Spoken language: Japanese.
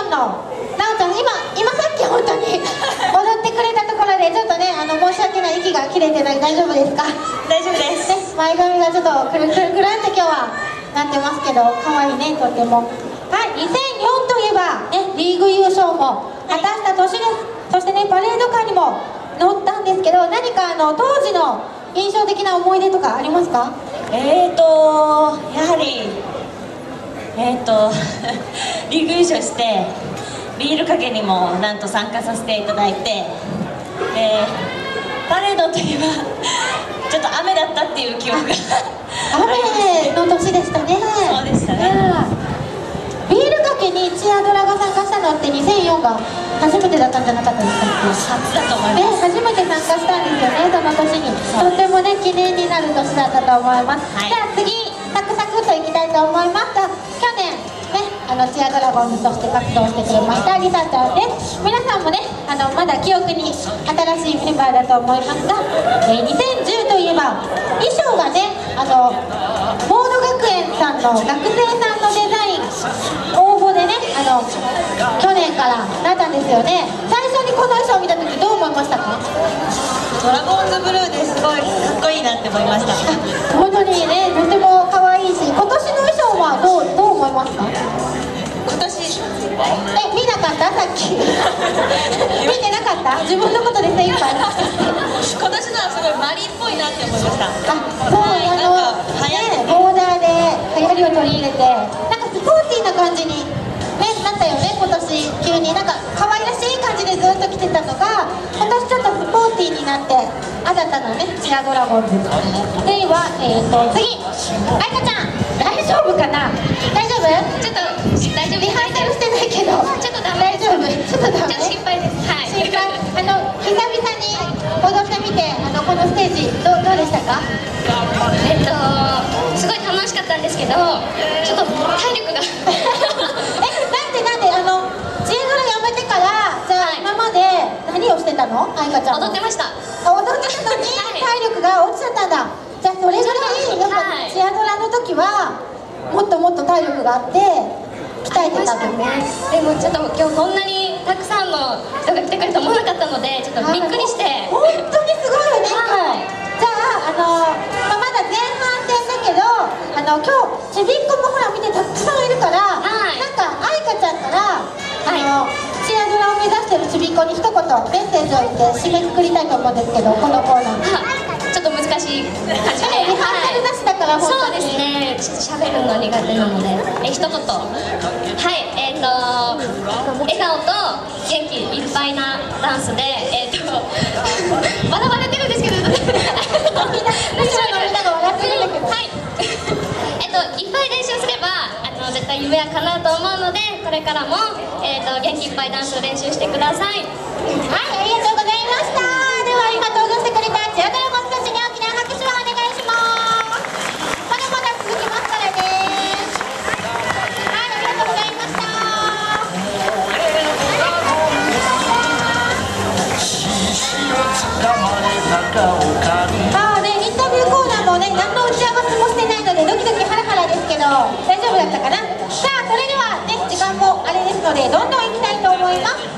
ンのなおちゃん、今さっき本当に踊ってくれたところでちょっとね、申し訳ない、息が切れてない。大丈夫ですか？ 大丈夫です、 ね、前髪がちょっとくるくるくるって今日はなってますけど、可愛いね、とっても。はい、2004といえば、ね、リーグ優勝も果たした年です。そしてね、パレードカーにも乗ったんですけど、何か当時の印象的な思い出とかありますか？ やはりリーグ優勝してビールかけにもなんと参加させていただいて、パレードといえばちょっと雨だったっていう記憶が雨の年でしたね。 そうでしたね。 ビールかけにチアドラが参加したのって2004が初めてだったんじゃなかったですか？ 初だと思います。 初めて参加したんですよね、その年に。とってもね、記念になる年だったと思います。じゃあ次、サクサクっといきたいと思いますが、去年ね、チアドラゴンズとして活動してくれましたリサちゃんです。皆さんもね、まだ記憶に新しいメンバーだと思いますが、2010といえば衣装がね、モード学園さんの学生さんのデザイン応募でね、去年からなったんですよね。最初にこの衣装を見た時どう思いましたか？ ドラゴンズブルーですごいかっこいいなって思いました。 本当にね、とても可愛いし、今年の衣装はどう思いますか？ 今年見なかった？さっき見てなかった？自分のことで精一杯今年のはすごいマリンっぽいなって思いました。 そう、ね、ボーダーで流行りを取り入れて、なんかスポーティーな感じに、ね、なったよね。今年急になんか可愛らしい感じでずっと着てたのが、今年ちょっとスポーティーになって新たなね、チアドラゴンズでは、次、愛花ちゃん大丈夫かな？大丈夫？ ちょっと大丈夫。 リハーサルしてないけどちょっとダメ。 大丈夫？ちょっとダメ？ ちょっと心配です。はい。 心配。久々に踊ってみて、このステージどうでしたか？ すごい楽しかったんですけど、ちょっと体力がなんでチアドラやめてから、じゃあ今まで何をしてたの？愛花ちゃん踊ってました。 踊ってたのに体力が落ちちゃったんだ。じゃあそれぐらいやっぱチアドラの時はもっともっと体力があって鍛えてたんだね。 でもちょっと今日こんなにたくさんの人が来てくれると思わなかったので、ちょっとびっくりして。 本当にすごいよね。じゃあまだ前半戦だけど、今日ちびっこもほら見てたくさんいるから、なんか愛花ちゃんからチアドラを目指してるちびっこに一言メッセージを言って締めくくりたいと思うんですけど、このコーナー。 ちょっと難しい感じで。 リハーサルなしだから本当に。 そうですね。ちょっと喋るの苦手なので、一言。はい、笑顔と元気いっぱいなダンスで、笑われてるんですけど、みんなが笑ってるんだけど。はい。いっぱい練習すれば絶対夢は叶うと思うので、これからも元気いっぱいダンスを練習してください。はい、 ありがとうございました。では今登場してくれたチアドラゴンズたちに大きな拍手をお願いします。まだまだ続きますからね。はい、ありがとうございました。インタビューコーナーもね、何の打ち合わせもしてないのでドキドキハラハラですけど、大丈夫だったかな。さあ、それではね、時間もあれですのでどんどん行きたいと思います。